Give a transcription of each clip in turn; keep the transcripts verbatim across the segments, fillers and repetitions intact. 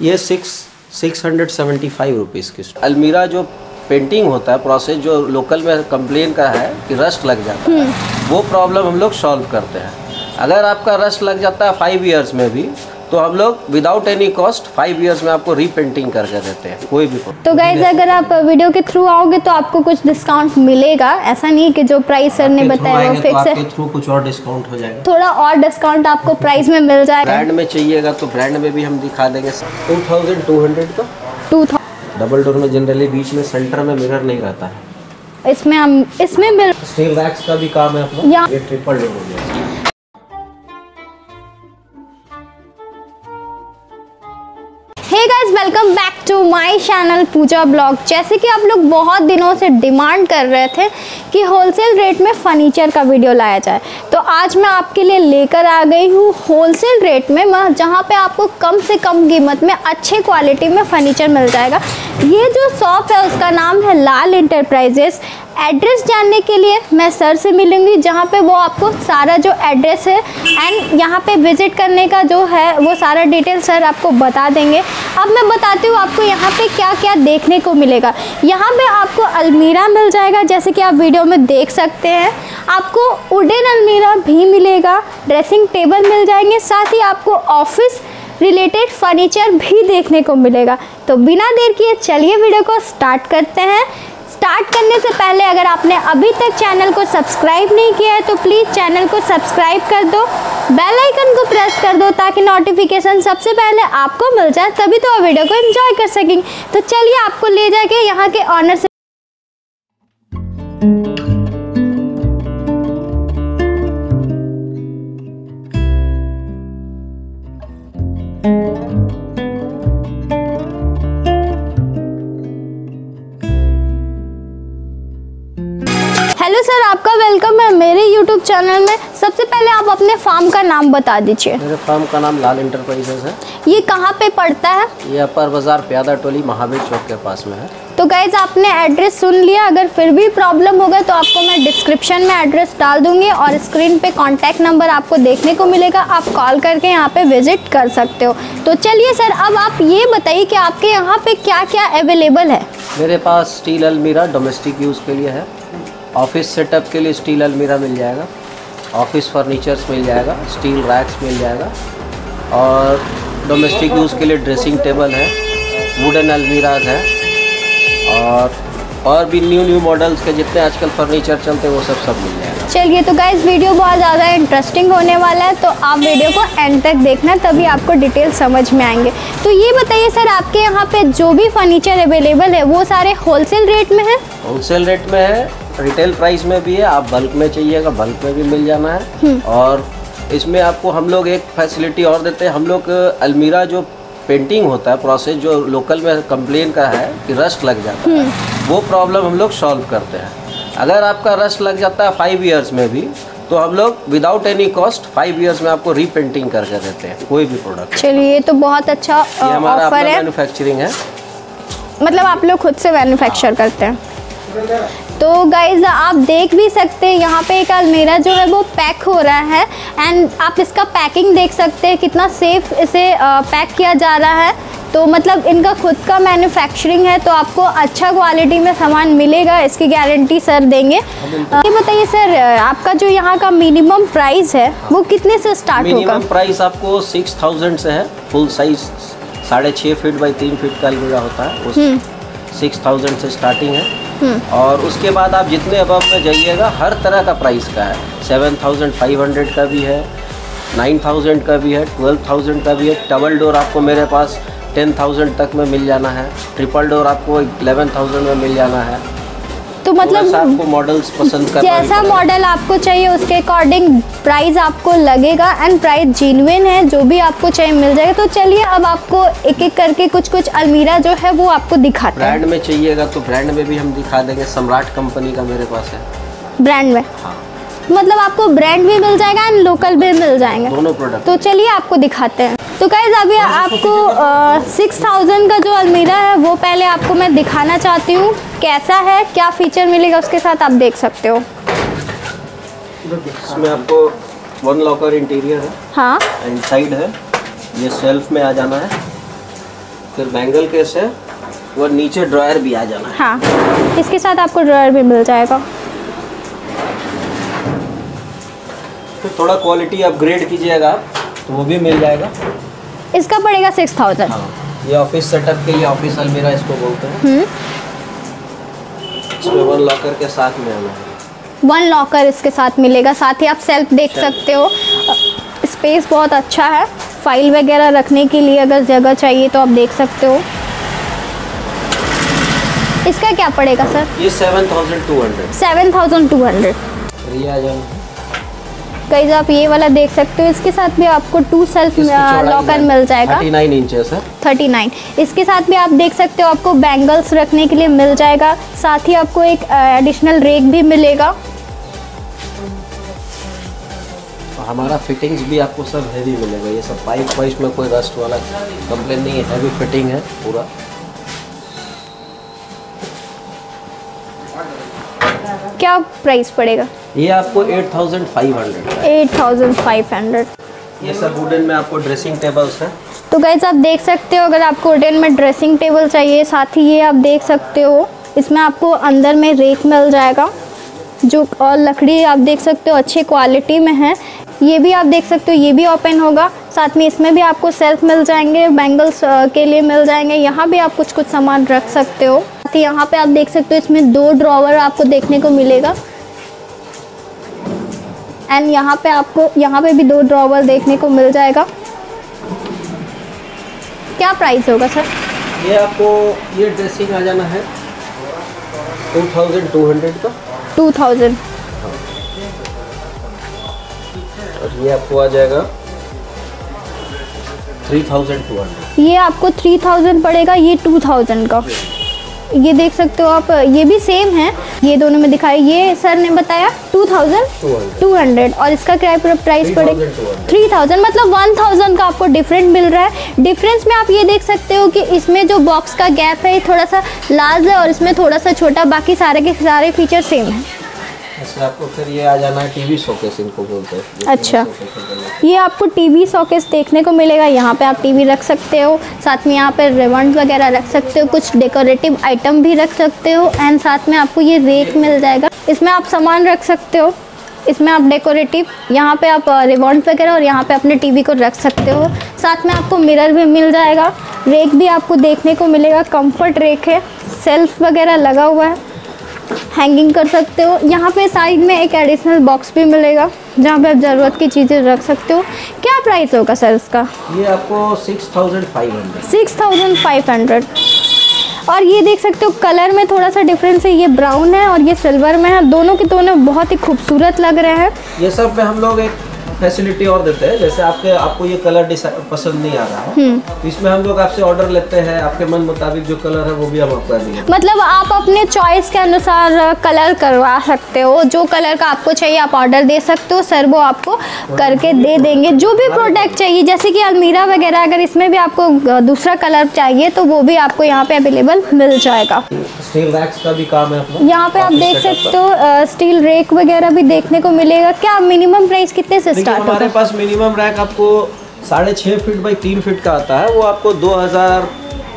ये six six hundred seventy five rupees की। अलमीरा जो पेंटिंग होता है प्रोसेस, जो लोकल में कंप्लेन का है कि रस्ट लग जाता है, वो प्रॉब्लम हम लोग सॉल्व करते हैं। अगर आपका रस्ट लग जाता है फाइव इयर्स में भी, तो हम लोग without any cost five years में आपको रीपेंटिंग करके देते हैं, कोई भी। तो गाइज अगर आप वीडियो के थ्रू आओगे तो आपको कुछ डिस्काउंट मिलेगा, ऐसा नहीं कि जो प्राइस सर ने बताया वो फिक्स है। थ्रू कुछ और डिस्काउंट हो जाएगा, थोड़ा और डिस्काउंट आपको प्राइस में मिल जाएगा। ब्रांड में चाहिएगा तो ब्रांड में भी हम दिखा देंगे। टू थाउजेंड टू हंड्रेड का टू थाउजेंड डबल डोर में जनरली बीच में सेंटर में मिरर नहीं रहता है। इसमें हम इसमें मिल स्टील रैक्स का भी काम है अपना। ये ट्रिपल डोर हो गया। Hey guys, welcome back to my channel Pooja blog. जैसे कि आप लोग बहुत दिनों से डिमांड कर रहे थे कि होलसेल रेट में फर्नीचर का वीडियो लाया जाए, तो आज मैं आपके लिए लेकर आ गई हूँ होलसेल रेट में, जहाँ पे आपको कम से कम कीमत में अच्छे क्वालिटी में फर्नीचर मिल जाएगा। ये जो शॉप है उसका नाम है लाल इंटरप्राइजेस। एड्रेस जानने के लिए मैं सर से मिलूंगी, जहाँ पे वो आपको सारा जो एड्रेस है एंड यहाँ पे विजिट करने का जो है वो सारा डिटेल सर आपको बता देंगे। अब मैं बताती हूँ आपको यहाँ पे क्या क्या देखने को मिलेगा। यहाँ पे आपको अलमीरा मिल जाएगा, जैसे कि आप वीडियो में देख सकते हैं। आपको वुडन अलमीरा भी मिलेगा, ड्रेसिंग टेबल मिल जाएंगे, साथ ही आपको ऑफिस रिलेटेड फर्नीचर भी देखने को मिलेगा। तो बिना देर किए चलिए वीडियो को स्टार्ट करते हैं। स्टार्ट करने से पहले अगर आपने अभी तक चैनल को सब्सक्राइब नहीं किया है तो प्लीज़ चैनल को सब्सक्राइब कर दो, बेल आइकन को प्रेस कर दो ताकि नोटिफिकेशन सबसे पहले आपको मिल जाए, तभी तो आप वीडियो को एंजॉय कर सकेंगे। तो चलिए आपको ले जाके यहाँ के ऑनर से हेलो सर, आपका वेलकम है मेरे यूट्यूब चैनल में। सबसे पहले आप अपने फार्म का नाम बता दीजिए। मेरे फार्म का नाम लाल इंटरप्राइजेस है। ये कहाँ पे पड़ता है? ये अपर बाजार प्यादा टोली महावीर चौक के पास में है। तो गाइज आपने एड्रेस सुन लिया। अगर फिर भी प्रॉब्लम होगा तो आपको मैं डिस्क्रिप्शन में एड्रेस डाल दूंगी और स्क्रीन पे कॉन्टैक्ट नंबर आपको देखने को मिलेगा, आप कॉल करके यहाँ पे विजिट कर सकते हो। तो चलिए सर, अब आप ये बताइए कि आपके यहाँ पे क्या क्या अवेलेबल है। मेरे पास स्टील अलमीरा डोमेस्टिक यूज़ के लिए है, ऑफिस सेटअप के लिए स्टील अलमीरा मिल जाएगा, ऑफिस फर्नीचर्स मिल जाएगा, स्टील रैक्स मिल जाएगा, और डोमेस्टिक यूज़ के लिए ड्रेसिंग टेबल है, वुडन अलमीराज है, और और भी न्यू न्यू मॉडल्स के जितने आजकल फर्नीचर चलते हैं वो सब सब मिल जाएगा। चलिए, तो गाइस वीडियो बहुत ज़्यादा इंटरेस्टिंग होने वाला है, तो आप वीडियो को एंड तक देखना, तभी आपको डिटेल समझ में आएंगे। तो ये बताइए सर, आपके यहाँ पे जो भी फर्नीचर अवेलेबल है वो सारे होलसेल रेट में है? होलसेल रेट में है, रिटेल प्राइस में भी है। आप बल्क में चाहिएगा बल्क में भी मिल जाना है। और इसमें आपको हम लोग एक फैसिलिटी और देते हैं। हम लोग अलमीरा जो पेंटिंग होता है प्रोसेस, जो लोकल में कंप्लेन का है कि रस्ट लग जाता है, वो प्रॉब्लम हम लोग सॉल्व करते हैं। अगर आपका रस्ट लग जाता है फाइव इयर्स में भी, तो हम लोग without any cost five years में आपको रीपेंटिंग करके देते हैं, कोई भी प्रोडक्ट। चलिए, ये तो बहुत अच्छा ऑफर है। मैन्युफैक्चरिंग है, मतलब आप लोग खुद से मैन्युफैक्चर करते हैं। तो गाइज आप देख भी सकते हैं यहाँ पे एक अलमीरा जो है वो पैक हो रहा है, एंड आप इसका पैकिंग देख सकते हैं कितना सेफ इसे पैक किया जा रहा है। तो मतलब इनका खुद का मैन्युफैक्चरिंग है, तो आपको अच्छा क्वालिटी में सामान मिलेगा, इसकी गारंटी सर देंगे। ये बताइए सर, आपका जो यहाँ का मिनिमम प्राइस है वो कितने से स्टार्ट होगा? मिनिमम प्राइस आपको सिक्स थाउजेंड से है। फुल साइज साढ़े छः फीट बाई तीन फीट का अलमीरा होता है, उस सिक्स थाउजेंड से स्टार्टिंग है। और उसके बाद आप जितने अबव में जाइएगा हर तरह का प्राइस का है। सेवन थाउजेंड फाइव हंड्रेड का भी है, नाइन थाउजेंड का भी है, ट्वेल्व थाउजेंड का भी है। डबल डोर आपको मेरे पास टेन थाउजेंड तक में मिल जाना है, ट्रिपल डोर आपको इलेवन थाउजेंड में मिल जाना है। तो मतलब आपको मॉडल्स पसंद करना, जैसा मॉडल आपको चाहिए उसके अकॉर्डिंग प्राइस आपको लगेगा, एंड प्राइस जेन्युइन है, जो भी आपको चाहिए मिल जाएगा। तो चलिए अब आपको एक एक करके कुछ कुछ अलमीरा जो है वो आपको दिखाते हैं। ब्रांड में चाहिएगा तो ब्रांड में भी हम दिखा देंगे। सम्राट कंपनी का मेरे पास है। ब्रांड में? हाँ। मतलब आपको ब्रांड भी मिल जाएगा एंड लोकल भी मिल जाएंगे, दोनों प्रोडक्ट। तो चलिए आपको दिखाते हैं। तो गाइस अभी आपको सिक्स थाउजेंड का जो अलमीरा है वो पहले आपको मैं दिखाना चाहती हूँ कैसा है, क्या फीचर मिलेगा उसके साथ, आप देख सकते हो। इसमें आपको वन लॉकर इंटीरियर है, हाँ, एंड साइड है, ये सेल्फ में आ जाना है। फिर बैंगल केस है, वो नीचे ड्रॉयर भी आ जाना है। हाँ, इसके साथ आपको ड्रॉयर भी मिल जाएगा। फिर थोड़ा क्वालिटी अपग्रेड कीजिएगा आप तो वो भी मिल जाएगा। इसका पड़ेगा सिक्स थाउजेंड। हाँ, ये ऑफिस सेटअप के लिए ऑफिस अलमीरा इसको बोलते हैं। इसमें वन लॉकर के साथ में आना है। वन लॉकर इसके साथ मिलेगा, साथ ही आप सेल्फ देख सकते हो। स्पेस बहुत अच्छा है, फाइल वगैरह रखने के लिए अगर जगह चाहिए तो आप देख सकते हो। इसका क्या पड़ेगा सर? ये seven thousand two hundred. Seven thousand two hundred. Guys आप ये वाला देख सकते हो, इसके साथ भी आपको टू सेल्फ लॉकर मिल जाएगा। थर्टी नाइन इंच है सर। Thirty nine. इसके साथ भी आप देख सकते हो, आपको बैंगल्स रखने के लिए मिल जाएगा। साथ ही आपको एक एडिशनल रेक भी मिलेगा। हमारा फिटिंग्स भी आपको सब हैवी मिलेगा। ये सब पाइप वाइप में कोई रस्ट वाला कंप्लेन नहीं है, हैवी फिटिंग है पूरा। क्या प्राइस पड़ेगा? ये आपको eight thousand five hundred. Eight thousand five hundred. ये सब वुडन में आपको ड्रेसिंग टेबल्स है। तो गाइस आप देख सकते हो, अगर आपको वुडन में ड्रेसिंग टेबल चाहिए, साथ ही ये आप देख सकते हो इसमें आपको अंदर में रेक मिल जाएगा, जो और लकड़ी आप देख सकते हो अच्छे क्वालिटी में है। ये भी आप देख सकते हो, ये भी ओपन होगा। साथ में इसमें भी आपको सेल्फ मिल जाएंगे, बैंगल्स के लिए मिल जाएंगे। यहाँ भी आप कुछ कुछ सामान रख सकते हो। साथ ही यहाँ पे आप देख सकते हो, इसमें दो ड्रॉवर आपको देखने को मिलेगा। एंड यहाँ पे आपको यहाँ पे भी दो ड्रॉवर देखने को मिल जाएगा। क्या प्राइस होगा सर? ये आपको ये ड्रेसिंग आ जाना है टू थाउजेंड टू हंड्रेड का। Two thousand. और ये आपको आ जाएगा थ्री थाउजेंड टू हंड्रेड। ये आपको थ्री थाउजेंड पड़ेगा, ये टू थाउजेंड का। ये देख सकते हो आप, ये भी सेम है, ये दोनों में दिखाई। ये सर ने बताया टू थाउजेंड टू हंड्रेड और इसका क्या प्राइस पड़ेगा? Three thousand. मतलब वन थाउजेंड का आपको डिफरेंट मिल रहा है। डिफरेंस में आप ये देख सकते हो कि इसमें जो बॉक्स का गैप है थोड़ा सा लार्ज है और इसमें थोड़ा सा छोटा, बाकी सारे के सारे फीचर सेम है। ऐसे आपको फिर ये आ जाना है टीवी शोकेस, इनको बोलते हैं। अच्छा, ये आपको टीवी शोकेस देखने को मिलेगा। यहाँ पे आप टीवी रख सकते हो, साथ में यहाँ पे रिबन वगैरह रख सकते हो, कुछ डेकोरेटिव आइटम भी रख सकते हो। एंड साथ में आपको ये रेक मिल जाएगा, इसमें आप सामान रख सकते हो। इसमें आप डेकोरेटिव, यहाँ पे आप रिबन वगैरह और यहाँ पे अपने टीवी को रख सकते हो। साथ में आपको मिरर भी मिल जाएगा। रेक भी आपको देखने को मिलेगा, कंफर्ट रेक है, सेल्फ वगैरह लगा हुआ है, हैंगिंग कर सकते हो। यहाँ पे साइड में एक एडिशनल बॉक्स भी मिलेगा जहाँ पे आप ज़रूरत की चीज़ें रख सकते हो। क्या प्राइस होगा सर इसका? ये आपको six thousand five hundred. Six thousand five hundred. और ये देख सकते हो कलर में थोड़ा सा डिफरेंस है, ये ब्राउन है और ये सिल्वर में है। दोनों के दोनों बहुत ही खूबसूरत लग रहे हैं। ये सब पे हम लोग एक फैसिलिटी और देते हैं, जैसे आपके आपको ये कलर पसंद नहीं आ रहा है तो इसमें हम लोग आपसे ऑर्डर लेते हैं, आपके मन मुताबिक जो कलर है वो भी हम आपको देंगे। मतलब आप अपने चॉइस के अनुसार कलर करवा सकते हो, जो कलर का आपको चाहिए आप ऑर्डर दे सकते हो, सर वो आपको करके दे देंगे। जो भी प्रोडक्ट चाहिए, जैसे कि अलमीरा वगैरह, अगर इसमें भी आपको दूसरा कलर चाहिए तो वो भी आपको यहाँ पे अवेलेबल मिल जाएगा। स्टील रैक्स का भी काम है अपना। यहाँ पे आप देख सकते हो स्टील रेक वगैरह भी देखने को मिलेगा। क्या मिनिमम प्राइस कितने से स्टार्ट होता है? हमारे पास मिनिमम रैक आपको साढ़े छः फीट बाई तीन फीट का आता है, वो आपको दो हजार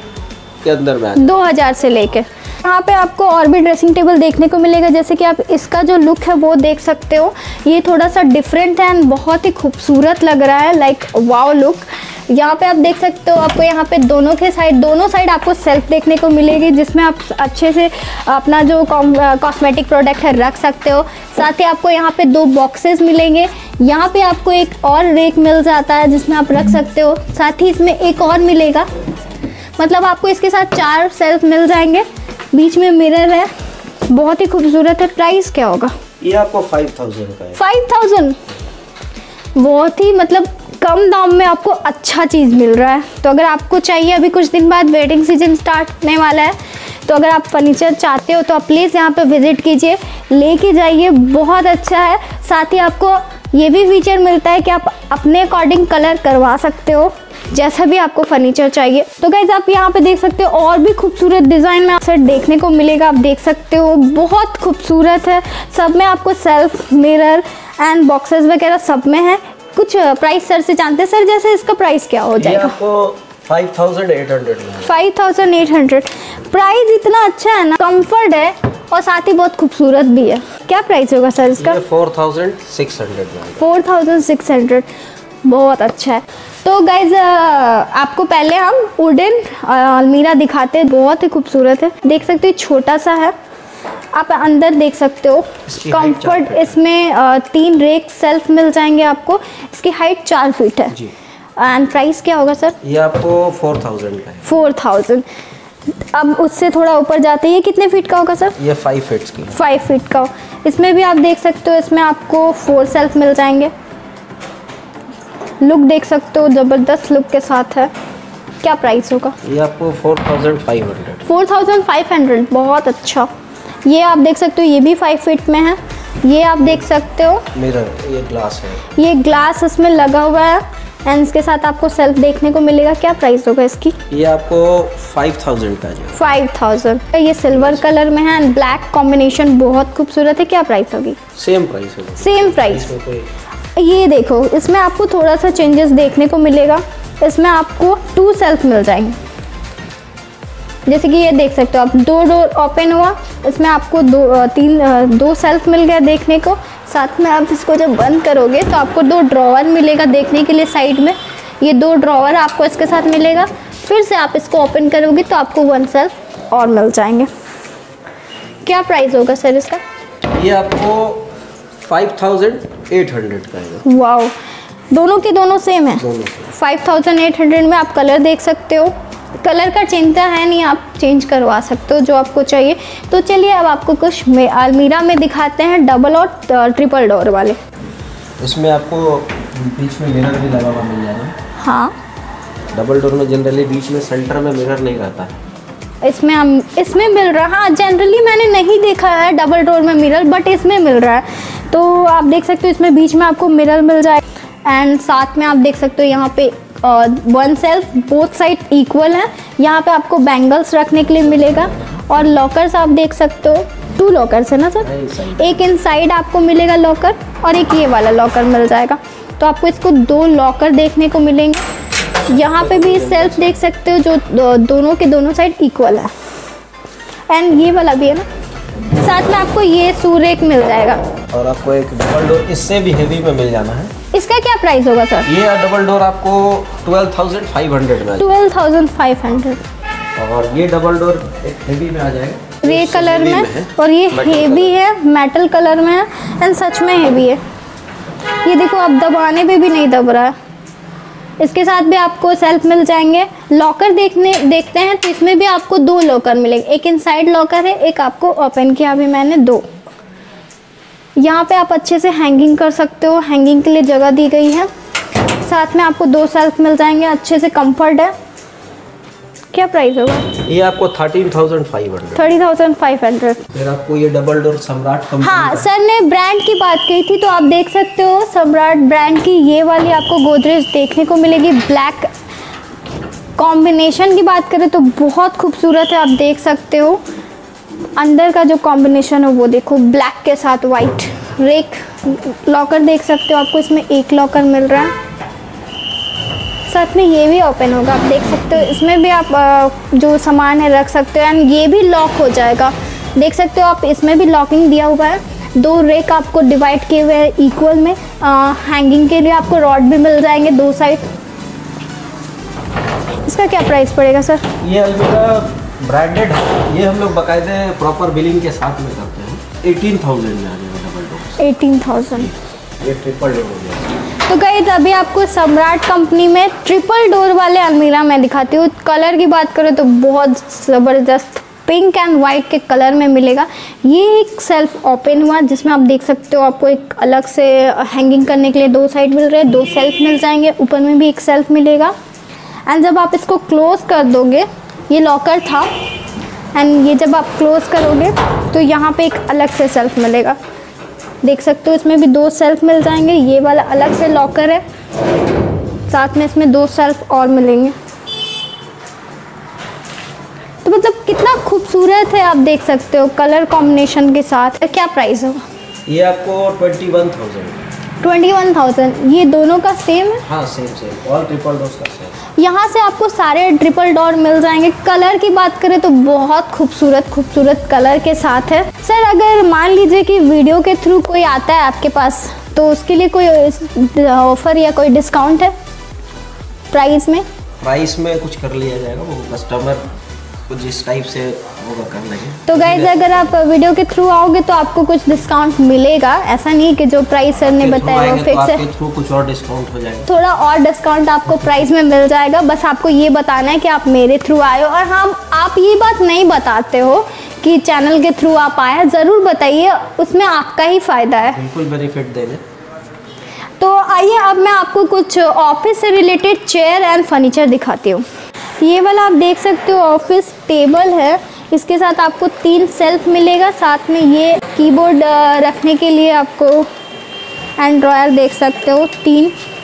के अंदर में आता है। दो हजार से लेके यहाँ पे आपको और भी ड्रेसिंग टेबल देखने को मिलेगा। जैसे कि आप इसका जो लुक है वो देख सकते हो, ये थोड़ा सा डिफरेंट है एंड बहुत ही खूबसूरत लग रहा है, लाइक वाव लुक। यहाँ पे आप देख सकते हो, आपको यहाँ पे दोनों के साइड दोनों साइड आपको सेल्फ देखने को मिलेगी, जिसमें आप अच्छे से अपना जो कॉस्मेटिक प्रोडक्ट है रख सकते हो। साथ ही आपको यहाँ पे दो बॉक्सेस मिलेंगे। यहाँ पे आपको एक और रेक मिल जाता है जिसमें आप रख सकते हो। साथ ही इसमें एक और मिलेगा, मतलब आपको इसके साथ चार सेल्फ मिल जाएंगे। बीच में मिरर है, बहुत ही खूबसूरत है। प्राइस क्या होगा? ये आपको फाइव थाउजेंड का है। फाइव थाउजेंड, बहुत ही मतलब कम दाम में आपको अच्छा चीज़ मिल रहा है। तो अगर आपको चाहिए, अभी कुछ दिन बाद वेडिंग सीजन स्टार्ट होने वाला है, तो अगर आप फर्नीचर चाहते हो तो आप प्लीज़ यहाँ पे विजिट कीजिए, लेके जाइए, बहुत अच्छा है। साथ ही आपको ये भी फीचर मिलता है कि आप अपने अकॉर्डिंग कलर करवा सकते हो, जैसा भी आपको फर्नीचर चाहिए। तो गाइज आप यहाँ पे देख सकते हो और भी खूबसूरत डिज़ाइन में सेट देखने को मिलेगा। आप देख सकते हो बहुत खूबसूरत है, सब में आपको सेल्फ, मिरर एंड बॉक्सेस वगैरह सब में है। कुछ प्राइस सर से जानते हैं सर, जैसे इसका प्राइस क्या हो जाएगा? आपको फाइव थाउजेंड एट हंड्रेड में। Five thousand eight hundred price इतना अच्छा है ना, कंफर्ट है और साथ ही बहुत खूबसूरत भी है। क्या प्राइस होगा सर इसका? फोर थाउजेंड सिक्स हंड्रेड में। फोर थाउजेंड सिक्स हंड्रेड बहुत अच्छा है। तो गाइज आपको पहले हम वुडन अलमीरा दिखाते हैं, बहुत ही खूबसूरत है। देख सकते हो छोटा सा है, आप अंदर देख सकते हो। कंफर्ट इसमें आ, तीन रेक सेल्फ मिल जाएंगे आपको। इसकी हाइट चार फीट है। एंड प्राइस क्या होगा सर? ये आपको फोर थाउजेंड का है। Four thousand. अब उससे थोड़ा ऊपर जाते हैं, ये कितने फीट का होगा सर? ये फाइव फीट की। फाइव फीट का। इसमें भी आप देख सकते हो, इसमें आपको फोर सेल्फ मिल जाएंगे। लुक देख सकते हो, ज़बरदस्त लुक के साथ है। क्या प्राइस होगा? ये आपको four thousand five hundred. Four thousand five hundred बहुत अच्छा। ये आप देख सकते हो, ये भी फाइव फीट में है। ये आप देख सकते हो मिरर, ये ग्लास है। ये ग्लास इसमें लगा हुआ है एंड इसके साथ आपको सेल्फ देखने को मिलेगा। क्या प्राइस होगा इसकी? ये आपको फाइव थाउजेंड का है। Five thousand. ये सिल्वर कलर में है एंड ब्लैक कॉम्बिनेशन बहुत खूबसूरत है। क्या प्राइस होगी? सेम प्राइस होगा। Same price. ये देखो, इसमें आपको थोड़ा सा चेंजेस देखने को मिलेगा। इसमें आपको टू सेल्फ मिल जाएंगे, जैसे कि ये देख सकते हो आप, दो डोर ओपन हुआ, इसमें आपको दो तीन दो सेल्फ मिल गया देखने को। साथ में आप इसको जब बंद करोगे तो आपको दो ड्रॉवर मिलेगा देखने के लिए साइड में। ये दो ड्रॉवर आपको इसके साथ मिलेगा। फिर से आप इसको ओपन करोगे तो आपको वन सेल्फ और मिल जाएंगे। क्या प्राइस होगा सर इसका? ये आपको फाइव थाउजेंड एट हंड्रेड का है। वाओ, दोनों के दोनों सेम है। फाइव थाउजेंड एट हंड्रेड में आप कलर देख सकते हो। कलर का चिंता है नहीं, आप चेंज करवा सकते हो जो आपको चाहिए। तो चलिए अब आपको कुछ में अलमीरा में दिखाते हैं, डबल और ट्रिपल डोर वाले। इसमें आपको बीच में मिरर भी लगा हुआ मिल जाएगा। हाँ, डबल डोर में जनरली बीच में सेंटर में मिरर नहीं रहता है। इसमें हम इसमें मिल रहा है। हाँ, जनरली मैंने नहीं देखा है डबल डोर में मिरर, बट इसमें मिल रहा है। तो आप देख सकते हो इसमें बीच में आपको मिरर मिल जाए एंड साथ में आप देख सकते हो यहाँ पे one self both side equal है। यहाँ पे आपको बैंगल्स रखने के लिए मिलेगा और लॉकर्स आप देख सकते हो। टू लॉकर्स है ना सर? एक इनसाइड आपको मिलेगा लॉकर और एक ये वाला लॉकर मिल जाएगा। तो आपको इसको दो लॉकर देखने को मिलेंगे। यहाँ पे भी सेल्फ देख सकते हो जो दो, दोनों के दोनों साइड इक्वल है एंड ये वाला भी है ना। साथ में आपको ये सूरेक मिल जाएगा और आपको एक डबल डोर इससे भी हेवी में मिल जाना है। इसका क्या प्राइस होगा सर? ये डबल डोर आपको ट्वेल्व थाउजेंड फाइव हंड्रेड में। Twelve thousand five hundred. और ये डबल डोर एक हेवी में आ जाएगा, ग्रे कलर में, और ये हेवी है, मेटल कलर में है एंड सच में हेवी है। ये देखो, आप दबाने पे भी नहीं दब रहा है। इसके साथ भी आपको सेल्फ मिल जाएंगे। लॉकर देखने देखते हैं तो इसमें भी आपको दो लॉकर मिलेंगे। एक इनसाइड लॉकर है, एक आपको ओपन किया अभी मैंने, दो। यहाँ पे आप अच्छे से हैंगिंग कर सकते हो, हैंगिंग के लिए जगह दी गई है। साथ में आपको दो सेल्फ मिल जाएंगे, अच्छे से कंफर्ट है। क्या प्राइस होगा? ये आपको thirteen thousand five hundred. Thirty thousand five hundred. फिर आपको ये डबल डोर सम्राट कंपनी। हाँ, सर ने ब्रांड की बात कही थी तो आप देख सकते हो सम्राट ब्रांड की ये वाली आपको गोदरेज देखने को मिलेगी। ब्लैक कॉम्बिनेशन की बात करें तो बहुत खूबसूरत है। आप देख सकते हो अंदर का जो कॉम्बिनेशन है वो देखो, ब्लैक के साथ वाइट। रेक लॉकर देख सकते हो, आपको इसमें एक लॉकर मिल रहा है। साथ में ये भी ओपन होगा, आप देख सकते हो। इसमें भी आप जो सामान है रख सकते हो एंड ये भी लॉक हो जाएगा। देख सकते हो आप, इसमें भी लॉकिंग दिया हुआ है। दो रेक आपको डिवाइड किए हुए हैं इक्वल में। आ, हैंगिंग के लिए आपको रॉड भी मिल जाएंगे दो साइड। इसका क्या प्राइस पड़ेगा सर? ये अलमीरा ब्रांडेड है, ये हम लोग बाकायदे प्रॉपर बिलिंग के साथ में करते हैं। एटीन थाउजेंड में आ जाएगा डबल डोर। Eighteen thousand. ये ट्रिपल डोर हो गया। तो गाइस अभी आपको सम्राट कंपनी में ट्रिपल डोर वाले अलमीरा मैं दिखाती हूँ। कलर की बात करें तो बहुत ज़बरदस्त पिंक एंड वाइट के कलर में मिलेगा। ये एक सेल्फ ओपन हुआ जिसमें आप देख सकते हो, आपको एक अलग से हैंगिंग करने के लिए दो साइड मिल रहे हैं, दो सेल्फ मिल जाएंगे। ऊपर में भी एक सेल्फ मिलेगा एंड जब आप इसको क्लोज कर दोगे, ये लॉकर था एंड ये जब आप क्लोज करोगे तो यहाँ पे एक अलग से सेल्फ मिलेगा। देख सकते हो इसमें भी दो सेल्फ मिल जाएंगे। ये वाला अलग से लॉकर है, साथ में इसमें दो सेल्फ और मिलेंगे। तो मतलब कितना खूबसूरत है, आप देख सकते हो कलर कॉम्बिनेशन के साथ। क्या प्राइस होगा? ये आपको twenty one thousand twenty one thousand. ये दोनों का सेम है? हाँ same same, all triple door का सेम। यहाँ से आपको सारे ट्रिपल डोर मिल जाएंगे। कलर की बात करें तो बहुत खूबसूरत खूबसूरत कलर के साथ है। सर अगर मान लीजिए कि वीडियो के थ्रू कोई आता है आपके पास, तो उसके लिए कोई ऑफ़र या कोई डिस्काउंट है प्राइस में? प्राइस में कुछ कर लिया जाएगा, वो कस्टमर कुछ जिस टाइप से होगा कर लेंगे। तो गाइज अगर आप वीडियो के थ्रू आओगे तो आपको कुछ डिस्काउंट मिलेगा, ऐसा नहीं कि जो प्राइस सर ने बताया वो फिक्स है। थ्रू कुछ और डिस्काउंट हो जाएगा, थोड़ा और डिस्काउंट आपको प्राइस में मिल जाएगा। बस आपको ये बताना है कि आप मेरे थ्रू आए हो। और हाँ, आप ये बात नहीं बताते हो कि चैनल के थ्रू आप आए हैं, ज़रूर बताइए, उसमें आपका ही फ़ायदा है। बिल्कुल बेनिफिट देंगे। तो आइए अब मैं आपको कुछ ऑफिस से रिलेटेड चेयर एंड फर्नीचर दिखाती हूँ। ये वाला आप देख सकते हो ऑफिस टेबल है, इसके साथ आपको तीन सेल्फ मिलेगा, साथ में ये कीबोर्ड रखने के लिए आपको एंड ड्रॉयर देख सकते हो तीन।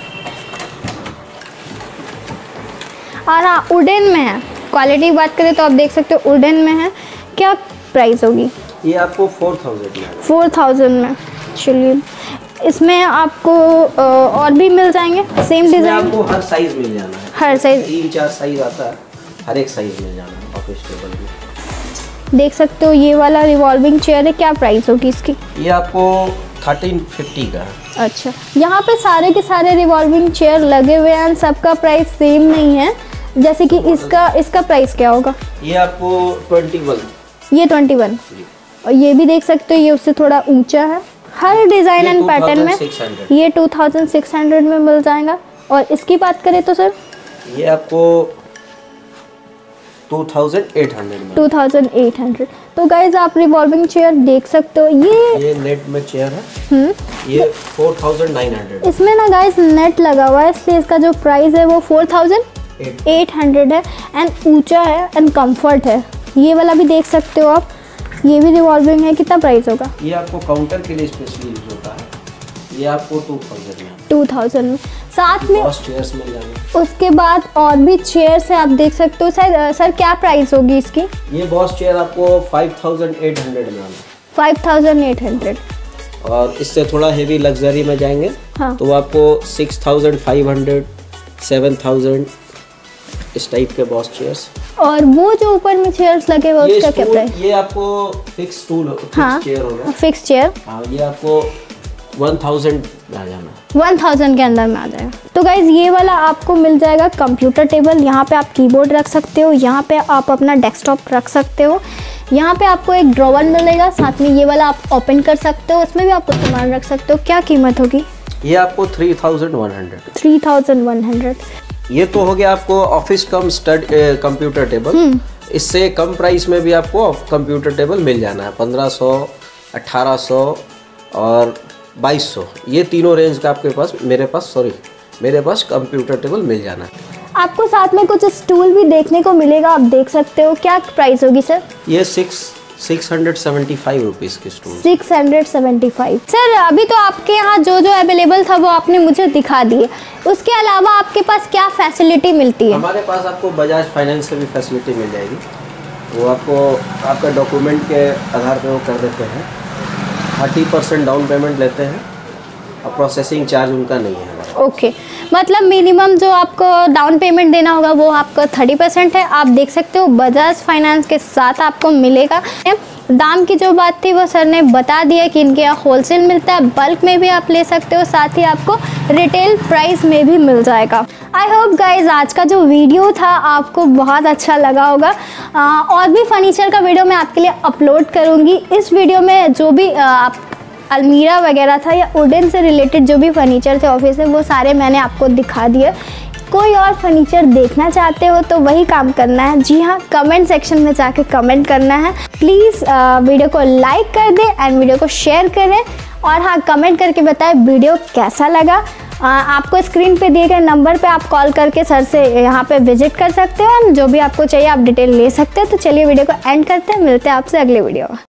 और हाँ, वुडन में है। क्वालिटी की बात करें तो आप देख सकते हो वुडन में है। क्या प्राइस होगी? ये आपको फोर थाउजेंड में फोर थाउजेंड में। चलिए, इसमें आपको और भी मिल जाएंगे सेम डिज़ाइन? आपको हर साइज मिल जाना है, हर साइज, तीन चार साइज आता है, हर एक साइज मिल जाना है ऑफिस टेबल में। देख सकते हो ये वाला रिवॉल्विंग चेयर है। क्या प्राइस होगी इसकी? ये आपको थर्टीन फिफ्टी का है। अच्छा, यहाँ पे सारे के सारे रिवॉल्विंग चेयर लगे हुए हैं, सबका प्राइस सेम नहीं है। जैसे कि इसका इसका प्राइस क्या होगा? ये आपको ट्वेंटी वन। ये ट्वेंटी वन। और ये भी देख सकते हो, ये उससे थोड़ा ऊंचा है। हर डिज़ाइन एंड पैटर्न में ये टू थाउजेंड सिक्स हंड्रेड में मिल जाएगा। और इसकी बात करें तो सर ये आपको टू थाउजेंड एट हंड्रेड में। Two thousand eight hundred. तो गाइज आप रिवॉल्विंग चेयर देख सकते हो। ये ये नेट में चेयर है। हम्म ये फोर थाउजेंड नाइन हंड्रेड। इसमें ना गाइज नेट लगा हुआ है, इसलिए इसका जो प्राइस है वो फोर थाउजेंड एट हंड्रेड है। एंड ऊंचा है एंड कंफर्ट है। ये वाला भी देख सकते हो आप, ये भी रिवॉल्विंग है। कितना प्राइस होगा? ये आपको काउंटर के लिए स्पेशली यूज होता है। ये आपको टू थाउजेंड में टू थाउजेंड में साथ में चेयर्स मिल जाएंगे। उसके बाद और भी चेयर्स है, आप देख सकते हो। सर सर क्या प्राइस होगी इसकी? ये बॉस चेयर आपको फाइव थाउजेंड एट हंड्रेड में आना। Five thousand eight hundred. और इससे थोड़ा हेवी लग्जरी में जाएंगे हाँ। तो वो आपको six thousand five hundred seven thousand इस टाइप के बॉस चेयर्स। और वो जो ऊपर में चेयर्स लगे हुए उसका क्या प्राइस? ये आपको फिक्स स्टूल हाँ, चेयर होगा, फिक्स चेयर। हाँ, ये आपको वन थाउजेंड में आ जाना। वन थाउजेंड के अंदर में आ जाएगा। तो गाइज ये वाला आपको मिल जाएगा कंप्यूटर टेबल। यहाँ पे आप कीबोर्ड रख सकते हो, यहाँ पे आप अपना डेस्कटॉप रख सकते हो। यहाँ पे आपको एक ड्रॉवर मिलेगा, साथ में ये वाला आप ओपन कर सकते हो, उसमें भी आपको सामान रख सकते हो। क्या कीमत होगी? ये आपको three thousand one hundred. Three thousand one hundred. ये तो हो गया आपको office cum study computer table. इससे कम प्राइस में भी आपको कंप्यूटर टेबल मिल जाना है, पंद्रह सौ, अठारह सौ और बाईस सौ। ये तीनों रेंज का आपके पास मेरे पास सॉरी मेरे पास कंप्यूटर टेबल मिल जाना है। आपको साथ में कुछ स्टूल भी देखने को मिलेगा, आप देख सकते हो। क्या प्राइस होगी सर? ये six six hundred seventy five rupees की stool. Six hundred seventy five. Sir अभी तो आपके यहाँ जो जो अवेलेबल था वो आपने मुझे दिखा दिए, उसके अलावा आपके पास क्या फैसिलिटी मिलती है? हमारे पास आपको बजाज फाइनेंस से भी फैसिलिटी मिल जाएगी। वो आपको आपका डॉक्यूमेंट के आधार पे वो कर देते हैं, थर्टी परसेंट डाउन पेमेंट लेते हैं और प्रोसेसिंग चार्ज उनका नहीं है। Okay okay. मतलब मिनिमम जो आपको डाउन पेमेंट देना होगा वो आपका थर्टी परसेंट है। आप देख सकते हो बजाज फाइनेंस के साथ आपको मिलेगा। दाम की जो बात थी वो सर ने बता दिया कि इनके यहाँ होलसेल मिलता है, बल्क में भी आप ले सकते हो, साथ ही आपको रिटेल प्राइस में भी मिल जाएगा। आई होप गाइज आज का जो वीडियो था आपको बहुत अच्छा लगा होगा। आ, और भी फर्नीचर का वीडियो मैं आपके लिए अपलोड करूँगी। इस वीडियो में जो भी आ, आप अलमीरा वगैरह था या वुडन से रिलेटेड जो भी फर्नीचर थे ऑफिस में, वो सारे मैंने आपको दिखा दिए। कोई और फर्नीचर देखना चाहते हो तो वही काम करना है। जी हाँ, कमेंट सेक्शन में जाके कमेंट करना है। प्लीज़ वीडियो को लाइक कर दें एंड वीडियो को शेयर करें। और हाँ, कमेंट करके बताएं वीडियो कैसा लगा। आ, आपको स्क्रीन पे दिए गए नंबर पे आप कॉल करके सर से यहाँ पे विजिट कर सकते हो। जो भी आपको चाहिए आप डिटेल ले सकते हो। तो चलिए वीडियो को एंड करते हैं, मिलते हैं आपसे अगले वीडियो में।